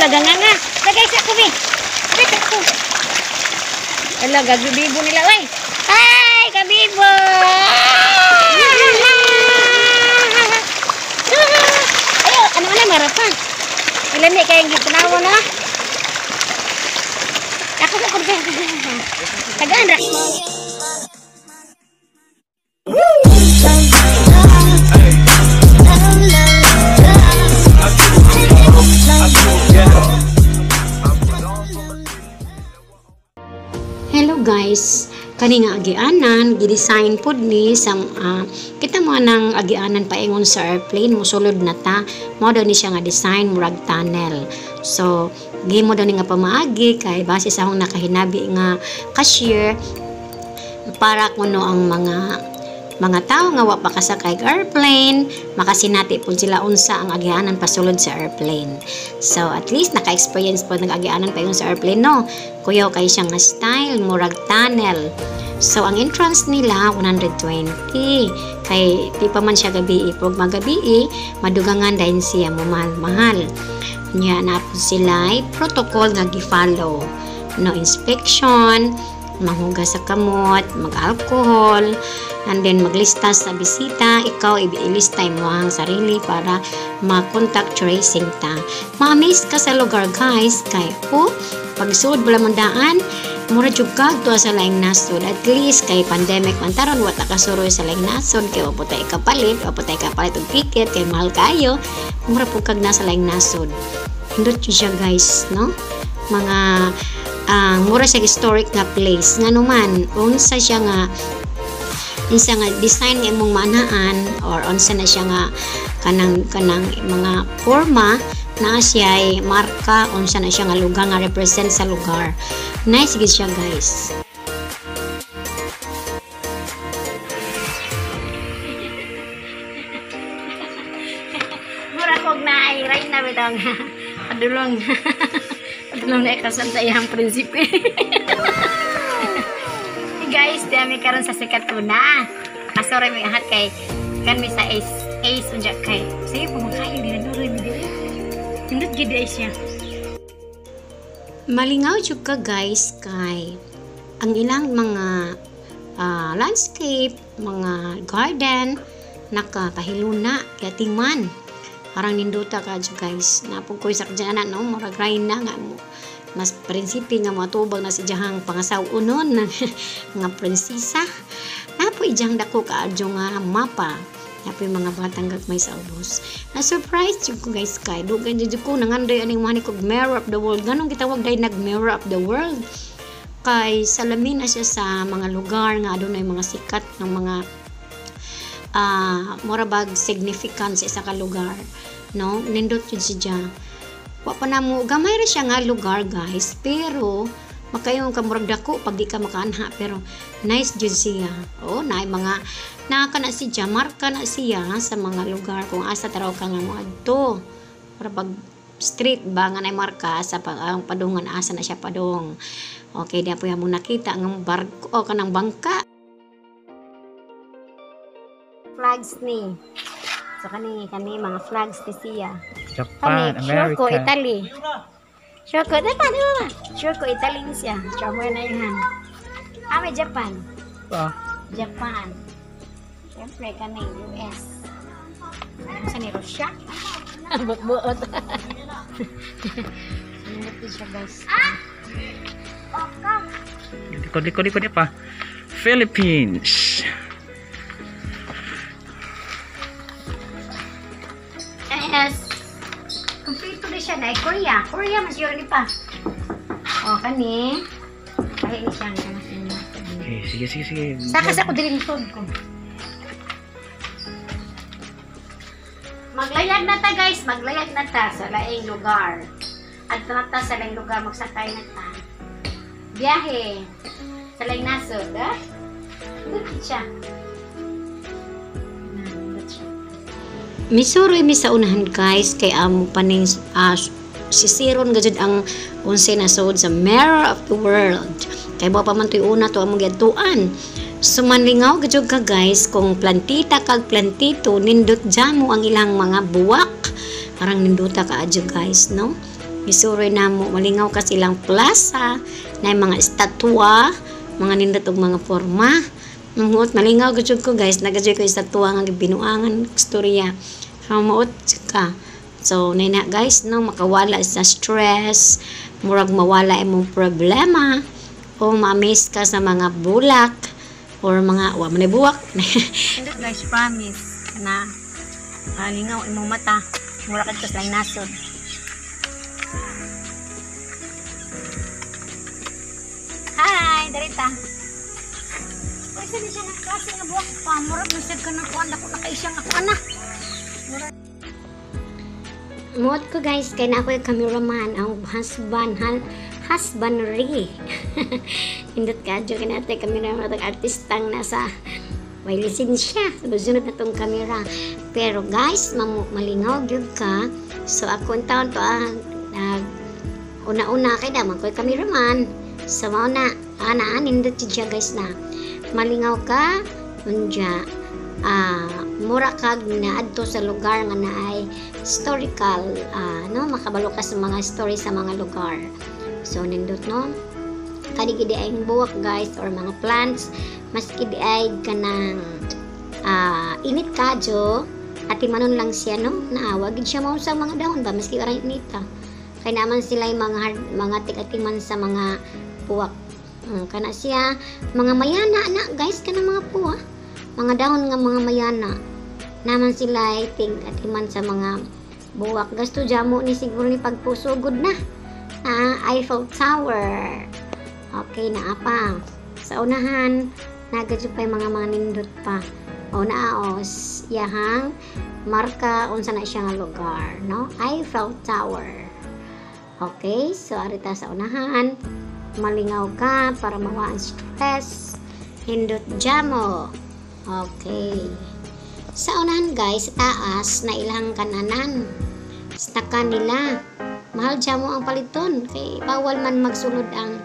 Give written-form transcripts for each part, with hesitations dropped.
lagang nga. Lagay sa kubi. Lagay sa kubi. Ala, gabibo nila, oy. Ay, gabibo. Ayo, ano na marapa. Ilan ni kayang gitanawa na? Ako sa kurga. Tagaan ra. Hello guys, kani nga agianan gidesign pod ni sa kita mo nang agianan paingon sa airplane mosulod na ta mo daw ni siya nga design murag tunnel. So gimo daw ni nga pamaagi kay base sa akong nakahinabi nga cashier para kuno ang mga tao nga wa pa kasakay airplane makasinati pud sila unsa ang agianan pasulod sa airplane. So at least naka-experience po nag-agianan paingon sa airplane no. Kuyaw kay siya nga style murag tunnel. So ang entrance nila 120 kay di pa man siya gabi pag magabi madugangan dahil siya mahal. Nya na po sila protocol nga gi-follow. No inspection, manghugas sa kamot, mag-alcohol, and then maglista sa bisita, ikaw ilista mo ang sarili para ma-contact tracing ta. Ma-amaze ka sa lugar guys, kay pagsuod bala mong daan, mura jud ka to sa laing nasod. At least kay pandemic man taron wa ta kasuroy sa laing nasod kay wa tay kapalit og ticket kay mahal kayo. Mura pud kag nasa laing nasod. Hindot siya guys, no? Mga mura siya historic nga place nga naman unsa siya nga design nga imong manaan or unsa na siya nga kanang mga forma na siya ay marka unsa na siya nga lugar nga represent sa lugar. Nice gid siya guys. Mura kog na ay right na bitong adulong na ikasantayang prinsipe. Guys, dami karon sa sikat una. Pasore mi ahat kay kan mi sa ace unja kay. Sige pumakain din nuroy mi diri. Tindot gid siya. Malingaw jud ka guys kay ang ilang mga landscape, mga garden nakapahiluna kaya tingman. Parang ninduta ka jud guys. Napog koy sakjana no, murag rain na nga mo. Mas prinsipe nga matubag na si jahang pangasaw-unon nga prinsesa. Napo ijang dako kaadyo nga mapa. Napo yung mga batang gagmay sa ubos. Na-surprise jud ko guys kay. Dugan jud ko nangandoy aning mga kog mirror of the world. Ganong gitawag day nag-mirror of the world. Kay salamin na siya sa mga lugar nga adunay mga sikat ng mga morabag significance sa isa ka lugar. No? Nindot jud siya. Wa pa na mo gamay ra siya nga lugar guys pero makayong kamurag dako pag di ka makaanha pero nice jud siya. Naay mga nakana siya marka na siya sa mga lugar kung asa taraw ka nga mo adto para pag street ba nga nay marka sa ang padungan asa na siya padong. Okay di po mo nakita ang barko o kanang bangka flags ni so kani mga flags ni siya. Japan, America. Shoko, Italy. Shoko, Japan, di ba? Shoko, Italy siya. Chamo na yan. May Japan. Japan. Siyempre, ka na US. Sa ni Russia. Buot-buot. Ito siya, guys. Likod pa. Philippines. Yes. Kompleto na siya na. Korea. Korea, mas yun pa. Kani. Kahit siya na natin. Okay, sige. Sakas ako din yung ko. Maglayag na ta guys. Maglayag na ta sa laing lugar. At nata sa laing lugar. Magsakay na ta. Biyahe. Sa laing nasod. Dito siya. Misuro mi sa unahan guys kay amo paning sisiron gajud ang unsay nasod sa mirror of the world kay mo pa man tuy una to among giadtuan sumanlingaw gajud ka guys kung plantita kag plantito nindot jamo ang ilang mga buwak parang ninduta ka adyo guys no Gisuroy namo malingaw ka silang plaza na mga estatwa, mga nindot og mga forma. Muot malingaw gud ko guys, nagajoy ko estatwa nga binuangan istorya. Muot ka. So na guys no makawala sa stress, murag mawala imong problema o ma-miss ka sa mga bulak or mga wa man buwak. Guys, promise na lingaw imong mata, mura ka sa nasod. Hi, darita. Kasi di siya nagklase nga buwak pa, murag nasod ka ng kuwan, ako nakaisang ako ana. Muot ko guys, kay na ako yung cameraman, ang husbandry. Hindot ka, joke natin, cameraman, artistang nasa may lisensya sunod na tong camera. Pero guys malingaw gyud ka, so ako ang taon to una-una kay naman ko'y cameraman, so mao na nindot siya guys na malingaw ka unya mura kag naadto sa lugar nga naay historical no makabalo ka sa mga story sa mga lugar. So nindot no kadi gid ay buwak guys or mga plants maski di ay kanang init kadyo at imanon lang siya no naawag gid siya mao sa mga dahon ba maski aray inita kay naman sila mga tig-atiman sa mga buwak kana siya mga mayana na guys kana mga puwa mga dahon nga mga mayana naman sila ay tig-atiman sa mga buwak. Gasto jamo ni siguro ni pagpusugod na Eiffel Tower. Okay na apa sa unahan nagadyo pa yung mga nindot pa o naos yahang marka unsa na siya nga lugar no Eiffel Tower. Okay, so arita sa unahan malingaw ka para mawaan stress hindot jamo. Okay, sa unahan guys sa taas na ilang kananan sa kanila mahal jamo ang paliton kay bawal man magsulod ang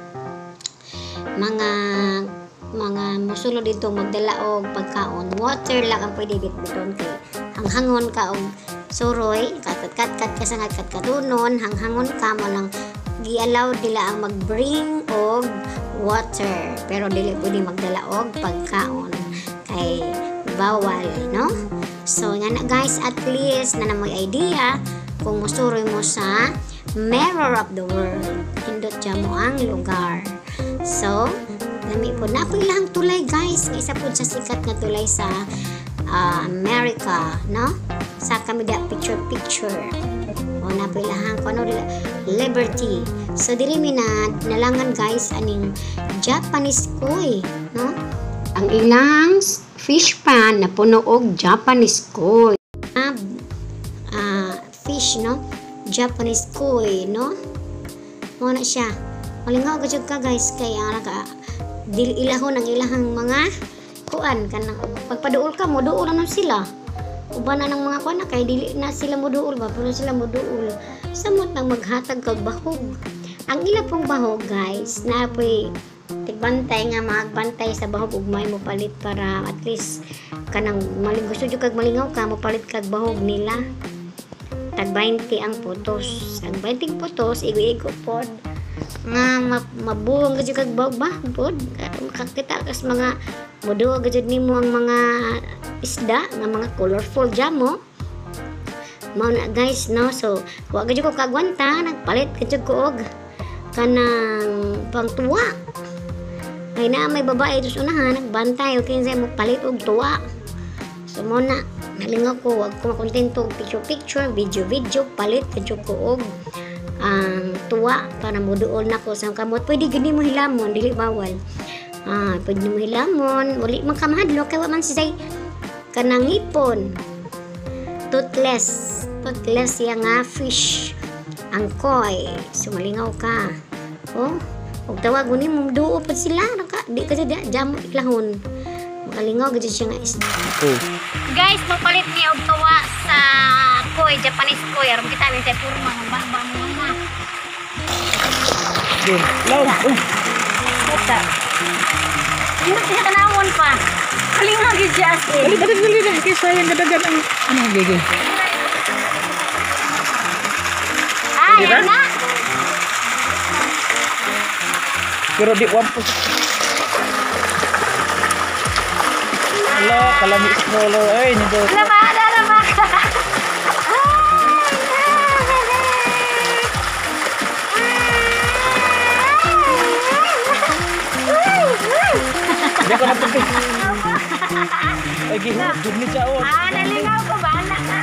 mga musulod dito magdala og pagkaon, water lang ang pwede bitbiton kay hanghangon ka og suroy kat kasangat katunon hanghangon ka mo lang gialaw dila ang magbring og water pero dili pwede magdala og pagkaon kay bawal no. So nga na guys, at least na may idea kung musuroy mo sa mirror of the world hindot dyan mo ang lugar. So lami po na ako ilang tulay guys, isa po sa sikat na tulay sa America no sa kami da picture o na po ilang ko ano Liberty. So diri minad nalangan guys aning Japanese koi no ang ilang fish pan na puno og Japanese koi fish no Japanese koi no mo na siya malingaw gud ka guys kay ara ka dili ilahon ang ilahang mga kuan kanang pagpaduol ka mo duol na sila uban na ng mga kuan kay dili na sila mo duol ba pero sila mo duol samot nang maghatag kag bahog ang ila pong bahog guys na apoy tigbantay nga magbantay sa bahog ug may mo palit para at least kanang gusto jud kag malingaw ka mo palit kag bahog nila tag 20 ang putos ang 20 putos igo-igo pod nga mabuong gud kag bahog pod kakita kas mga modo gud nimo ang mga isda nga mga colorful jamo mao na guys no. So wa gud ko kagwanta nagpalit gud ko og kanang pangtuwa kay na may babae dos unahan nagbantay o kinsay mo palit og tuwa. So mo na nalingaw ko wag ko makontento picture video palit kadyo ko og ang tuwa para moduol na ko sa kamot pwede gani mo hilamon dili bawal pwede mo hilamon wali man kamahadlo kay wa man say kanang ipon toothless yang fish ang koi. So malingaw ka ug tawag ni mo duo pa sila naka di ka jam iklahon makalingaw gid siya nga isda. Guys mapalit ni og tuwa sa koi Japanese koi aron kita ni sa turma ng baba mo na Law. Basta hindi siya tanawon pa malingaw gid siya Dali kay sayang gadagan ang ano gigi. Yan na Pero di wampus. Hello, kalami stroller. Ay, nito. Lama. Di ako napunti. Ay, gihudog ni Chao. Naligaw ko ba, anak ka?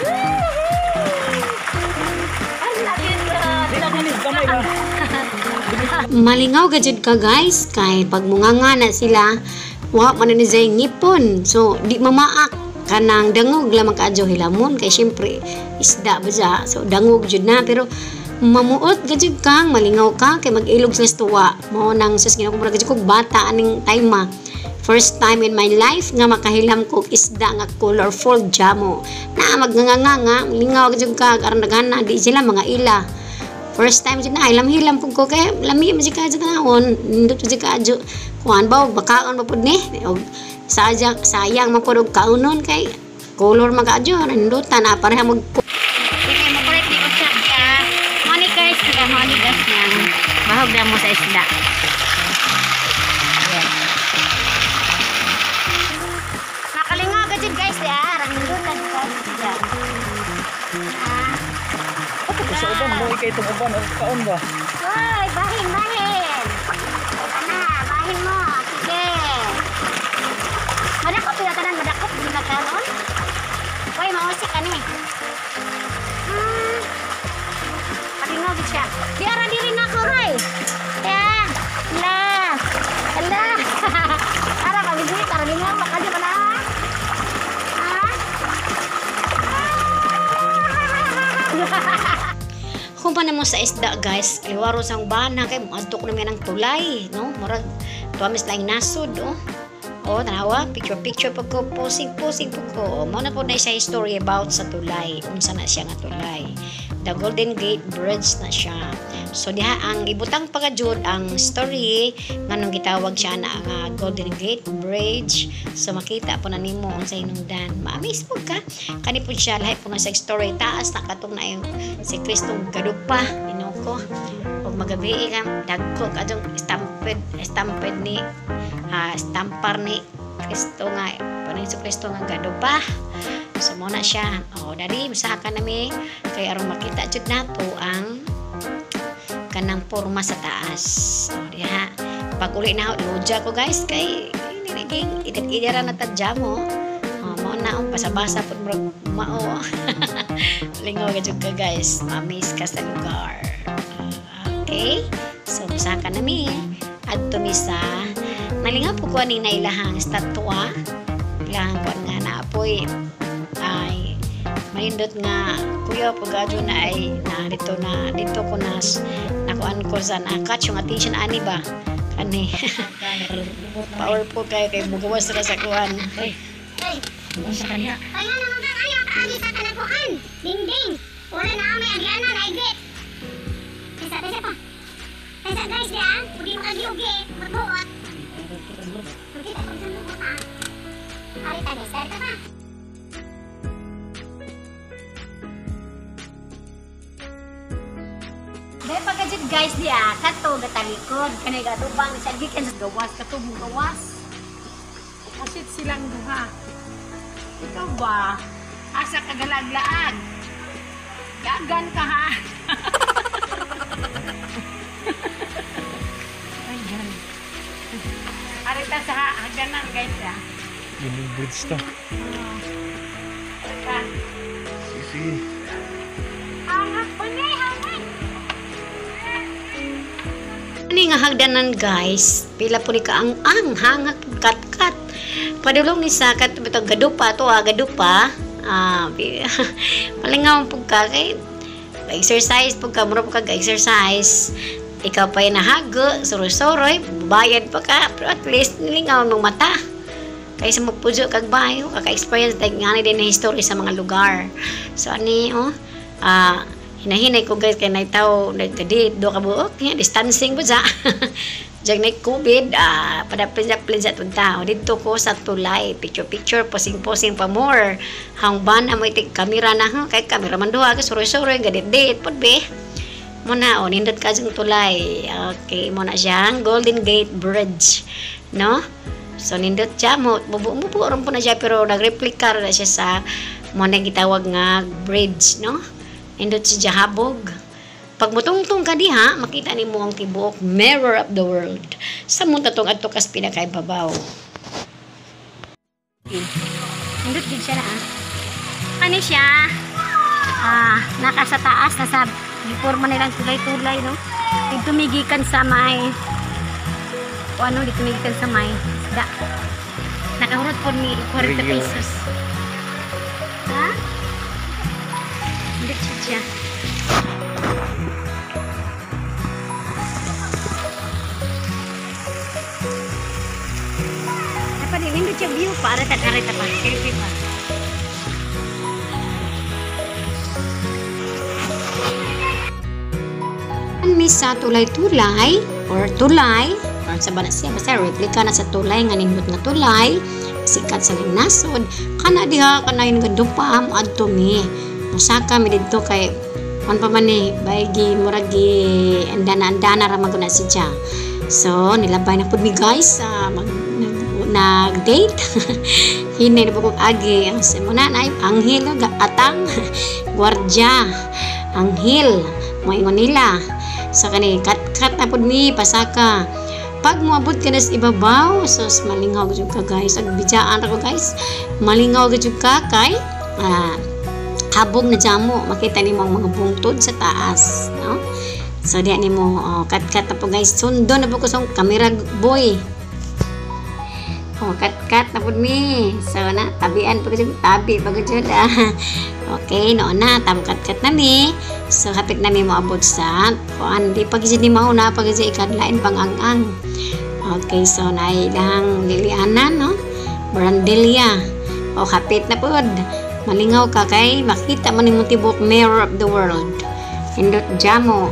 Ang laki Di na ganis, kamay ba? malingaw gajud ka guys kay pag munganga na sila wa man ni zay ngipon so di mamaak kanang dangog lamang kaadyo hilamon kay syempre isda ba siya so dangog jud na pero mamuot gajud kang malingaw ka kay mag-ilog sa tuwa mo nang sus ginakumbra gajud kog bata aning time first time in my life nga makahilam ko isda nga colorful jamo na magnganga lingaw gajud ka aron dagana di sila mga ila. First time dyan na, hilam po ko kaya lami mo si Kadyo tanawon, nindot po si Kadyo kuhan ba, bakaon pa po ni sayang mo po kaunon kay color mag-Kadyo, nindutan na pareha mag sige, makulit ni Usap ka money guys, kaya money guys yan bahog na mo sa isda nakalinga ka dyan guys ya, nindutan guys dyan Sa uban, mo ikay itong uban. Kaon ba? Hoy, bahin. Bahin mo. Sige. Madakot yung tanan, madakot. Hindi magkaroon. Hoy, mausik ka ni. Patingog siya. Diara di rin ako, Roy. Yan. Ala. Ara, kami dito. Tara din nga. Makadyo ka na. Kung pa mo sa isda guys, liwaro sang bana kay adtok na ang tulay, no? Murag tuamis lang nasod, oh. Oh, tanawa, picture pag ko, posing pag ko. Mo na po na isa history about sa tulay, unsa na siya nga tulay. The Golden Gate Bridge na siya. So diha ang ibutang pagajud ang story nganong gitawag siya na ang Golden Gate Bridge. So makita po na nimo ang sa hinungdan. Ma-amaze po ka. Kani po siya lahi po nga sa story taas na katong na yung si Kristong gadupa inoko. Og magabi ka dagko kadtong stamped ni stampar ni Kristo nga paning si Kristo nga gadupa. So mo na siya. Oh, dali masaka nami kay aron makita jud nato ang kanang porma sa taas. So diha pag uli na loja ko guys kay nilaging idara na tadya mo. Oh, mo na pasabasa pud mao. Lingaw ka jud ka guys. Mamis ka sa lugar. Okay? So masaka nami adto mi sa nalingaw po ko ni nailahang statwa. Ilahang ko nga naapoy ay malindot nga kuya pagado na ay dito ko na nakuan ko sa catch yung attention ani ba kani powerful kayo kay bugawas ra sa kuan ay sa kanya ay nga naman kaya kaagi sa kanapuan ding wala na may agyanan ay get pesa pa pesa guys ya pudi makagiugi magbuot kita ko sa lupa ari tani sa ka pa. Dahil pagkajud guys diya, kato gatalikod, kanay gatubang sa gikan sa gawas, katubong gawas. Opposite silang duha. Ikaw ba? Asa kagalaglaag? Gagan ka ha? Ay, gan. Arita sa haganan guys ya. Yung bridge to. Arita. Sige. Hangak po na hangak. Ano nga hagdanan guys? Pila po ni kaang hangak kat. Padulong ni sa kat bitong gadupa to gadupa. Malingaw po ka kay exercise po ka mura po ka exercise. Ikaw pa yung nahago, suroy-suroy, bayad pa ka, pero at least nilingaw ng mata. Kaysa magpudyo kag bayo, kaka-experience dahil nga din na history sa mga lugar. So, ani, hinahinay ko guys, kaya naitaw, nagtadi, do ka buok, distancing po sa. Diyan na COVID, padaplin sa itong tao. Dito ko sa tulay, picture, posing pa more. Hang ban, amoy tig kamera na, kay kamera man doha, suroy-suroy, gadit-dit, po be. Muna, nindot ka yung tulay. Okay, muna siyang Golden Gate Bridge. No? So, nindot siya. Bubuoron po na siya, pero nag-replica na siya sa muna gitawag nga bridge, no? Nindot siya habog. Pag mutungtong ka diha, makita ni mo ang tibuok mirror of the world. Sa munta tong adto kas pinakaibabaw. Nindot din siya na Ano siya? Naka sa taas, nasa forma nilang tulay-tulay, no? Dito tumigikan sa may dito tumigikan sa may da. Nakahurot po ni 40 pesos. Ha? Hindi siya. Dapat hindi siya view para takarita pa. Selfie pa. Sa tulay-tulay or tulay or sa bana siya basta replika na sa tulay nga nindot na tulay sikat sa linasod kana diha kana yung gadupa mo adto mi masaka mi didto kay on pa man ni baygi muragi andana ra maguna siya so nilabay na pud mi guys nag-date hinay na pugog agi ang simuna na anghel atang gwardya anghel mo ingon nila. So kani kat na pud mi pasaka. Pag moabot ka na sa ibabaw, sus malingaw gud ka guys. Ag bidyaan ra ko guys. Malingaw gud ka kay habog na jamo. Makita nimo ang mga bungtod sa taas, no? So diha nimo kat na po guys. Sundo na po ko sa camera boy. Kat na pud mi. So na tabian pag tabi pag jud. Okay, noon na kat na mi. So hapit na mi moabot sa kuan di pag ni mao na pag ikadlain pangang-ang. Okay, so nailang lilianan, no? Brandelia. Hapit na pud. Malingaw ka kay makita man nimo tibok mirror of the world. Indot jamo.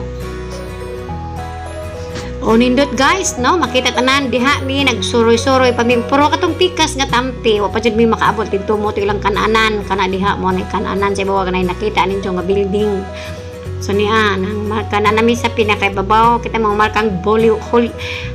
Nindot guys, no? Makita tanan diha mi nagsuroy-suroy pa mi puro katong pikas nga tampi. Wa pa jud mi makaabot didto mo ilang kananan kana diha mo ni kananan sa bawa kanay nakita ninyo nga building. So niya nang marka na nami sa pinakaibabaw kita mga markang Bollywood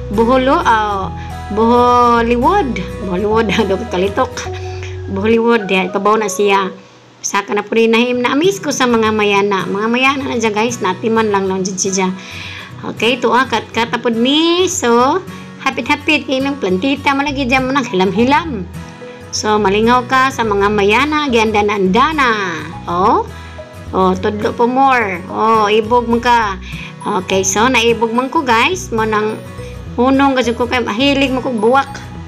do kalitok. Bollywood diha ibabaw na siya. Saka na pud nahim na amis ko sa mga mayana. Mga mayana na dyan guys, natiman lang jud siya. Okay, tuwa kat tapod mi. So, hapit-hapit kay ng plantita malagi dyan mo nang hilam-hilam. So, malingaw ka sa mga mayana, giandan-andana. Tudlo po more. Ibog mo ka. Okay, so, naibog man ko guys. Mo nang hunong kasi ko kay mahilig mo ko buwak.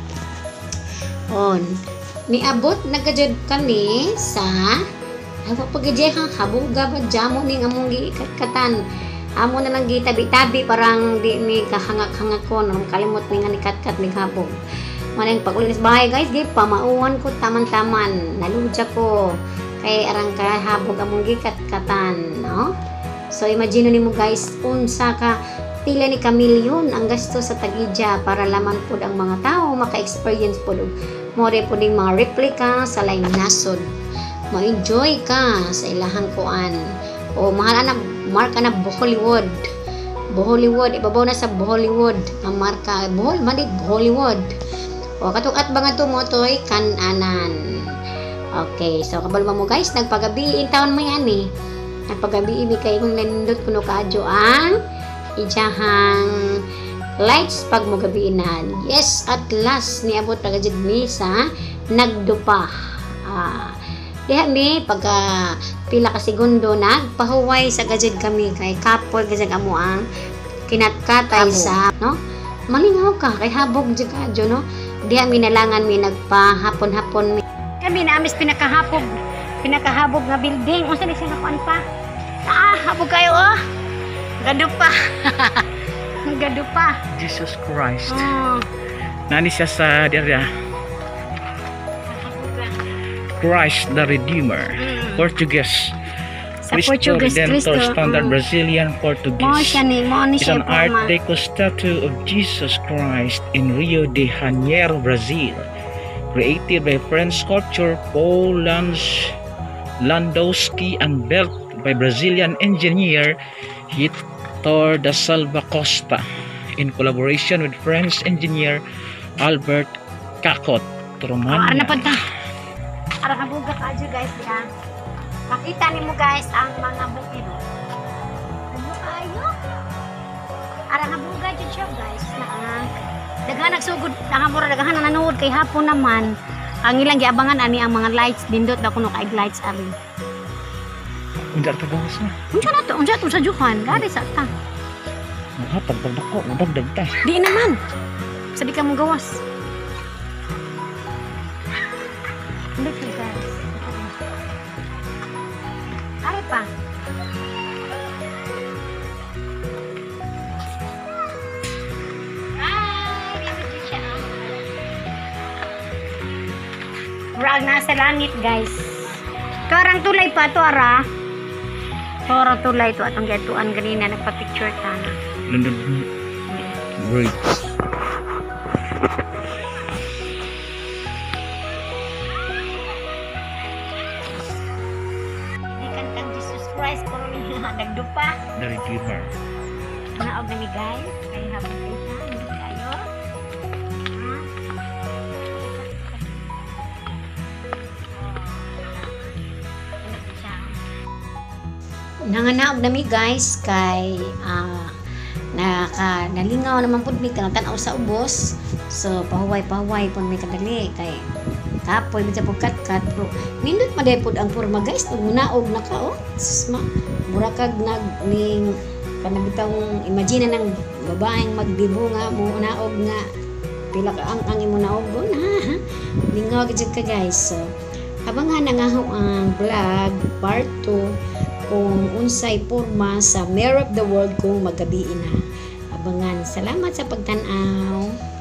Niabot, nagkajud kami sa pagkajehang habuga ba jamo ni among gikat-katan. Amo na lang gitabi-tabi parang di mi kahangak-hangak ko nung kalimot mi nga ni kat-kat ni habog. Manang pag-ulis bahay guys, di pamauwan ko taman-taman. Naludya ko kay arang ka habog among gikat-katan, no? So imagine nimo guys, unsa ka pila ni kamilyon ang gasto sa tagidya para laman pod ang mga tao maka-experience pod more pod ning mga replika sa laing nasod. Mo-enjoy ka sa ilahang kuan. Mahal na marka na Hollywood. Ibabaw na sa Hollywood ang marka Hollywood. Katong at banga to mo toy kananan. Okay, so kabalo mo guys, nagpagabi in taon mo yan eh. Nagpagabi mi kay kung nanindot kuno kaadyo ang ijahang lights pag mo gabiinan. Yes, at last niabot na gajud mi sa nagdupa. Diha mi pagka pila ka segundo nagpahuway sa gajud kami kay kapoy gajud amo ang kinatkatay sa no malingaw ka kay habog jud kadyo no diha mi nalangan mi nagpahapon-hapon mi kami na amis pinakahabog nga building unsa ni siya nakuan pa habog kayo gadupa gadupa Jesus Christ nani siya sa dira Christ the Redeemer, Portuguese, Cristo Redentor, Standard Brazilian Portuguese. It's an Art Deco statue of Jesus Christ in Rio de Janeiro, Brazil, created by French sculptor Paul Landowski and built by Brazilian engineer Hector da Silva Costa in collaboration with French engineer Albert Cacot, Romania. Ara na pa ta. Ara na buga ka adyo guys diha. Makita nimo guys ang mga bukid. Ano kayo? Ara na buga jud siya guys na daghan nagsugod, mura daghan nanood kay hapon naman. Ang ilang giabangan ani ang mga lights dindot na kuno kay lights ari. Unsa ta gawas na? Unsa to sa Juhan, gari sa ta. Mahatag dako, madagdag ta. Di naman. Sabi ka mong gawas. Look at guys. Ari pa. Murag nasa langit guys. Karang tulay pa to ara. Karang tulay to atong gatuan ganina nagpa-picture ta na. London. Great. Di kantang Jesus Christ pero nagdupa. The Redeemer. Naog na ni guys. Kay habang kayo. Nanganaog nami guys kay nalingaw naman pud mi tanaw sa ubos, so pahuway pud mi kadali kay kapoy sa pagkat pero nindot maday pud ang porma guys ug naog na ka oh susma mura kag nagning panabitang imagine ng babaeng magdibunga mo naog nga pila ka ang imo naog na lingaw gid ka guys. So abangan na nga ang vlog part 2 kung unsay porma sa Mayor of the World kung magabi na. Abangan. Salamat sa pagtanaw.